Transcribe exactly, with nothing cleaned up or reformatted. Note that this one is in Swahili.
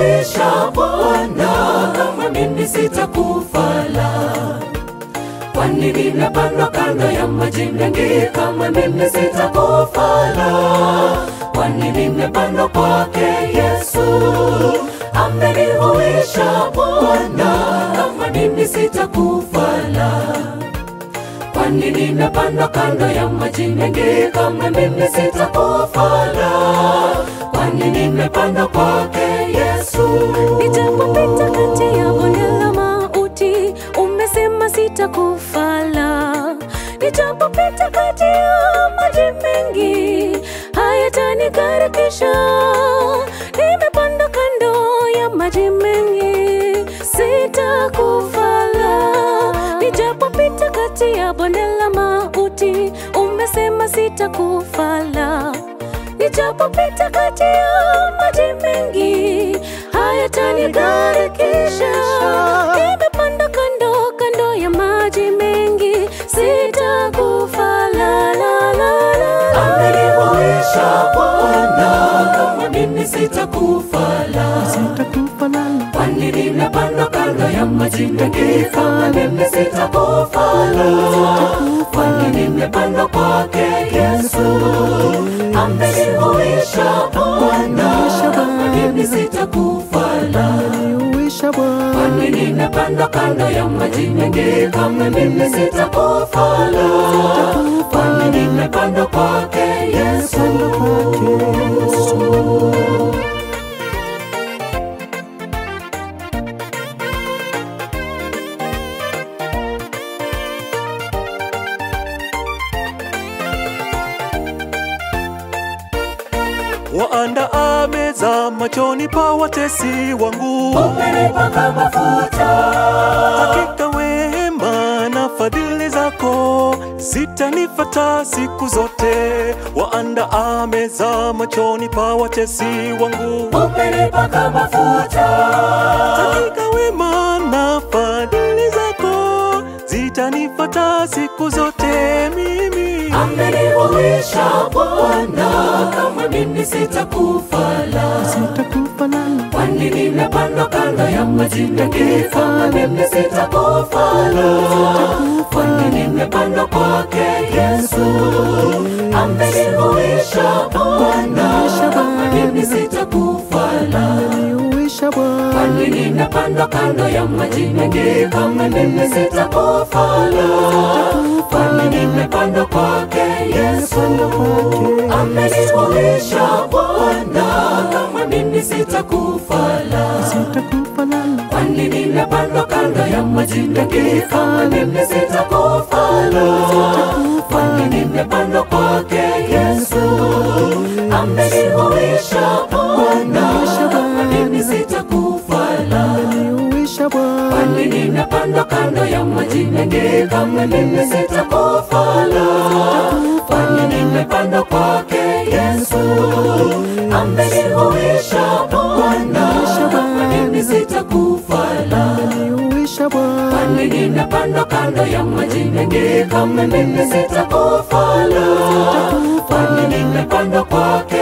amenihuisha Bwana, kama mimi sitakufa la. Kwani nimepandwa kando ya maji mengi, kama mimi sitakufa la. Kwani nimepandwa kwake Yesu, amenihuisha Bwana, kama mimi sitakufa la. Kwani nimepandwa kando ya maji mengi, kama mimi sitakufa la. Kwani nimepandwa kwake Yesu. Nijapopita kati ya bonde la mauti, umesema sitakufa la. Nijapopita kati ya maji mengi, hayatanigarikisha. Nimepanda kando ya maji mengi, sitakufa la. Nijapopita kati ya bonde la mauti, umesema sitakufa la. Nijapopita kati ya maji mengi, hayatanigarikisha. Nimepanda kando kando ya maji mengi, sitakufa la la la la. Amenihuisha Bwana, kama mimi sitakufa la. Sitakufa la. Kwani nimepandwa kando ya maji mengi, kama mimi sitakufa la. Kwani nimepandwa kwake Yesu, amenihuisha Bwana, kama mimi sitakufa la. Kwani nimepandwa kando ya maji mengi, kama mimi sitakufa la. Kwani nimepandwa kwake Yesu. Waandaa meza machoni pa watesi wangu, umenipaka mafuta. Hakika wema na fadhili zako zitanifata siku zote. Waandaa meza machoni pa watesi wangu, umenipaka mafuta. Hakika wema na fadhili zako zitanifata siku zote. Mimi amenihuisha Bwana, kama mimi sitakufa la. Sitakufa la. Kwani nimepandwa kando ya maji mengi, kama mimi sitakufa la. Kwani nimepandwa kwake Yesu, amenihuisha Bwana, kama mimi sitakufa la. Kwani nimepandwa kando ya maji mengi, kama mimi sitakufa la. Kwani nimepandwa kwake Yesu, amenihuisha Bwana, kama mimi sitakufa la. Kwani nimepandwa kando ya maji mengi, kama mimi sitakufa la. Kwani nimepandwa kwake Yesu, amenihuisha Bwana, kama mimi sitakufa la. Kwani nimepandwa kando ya maji mengi, kama mimi sitakufa la. Kwani nimepandwa kwake Yesu, amenihuisha Bwana, kama mimi sitakufa la. Kwani nimepandwa kando ya maji mengi, kama mimi sitakufa la. Kwani nimepandwa kwake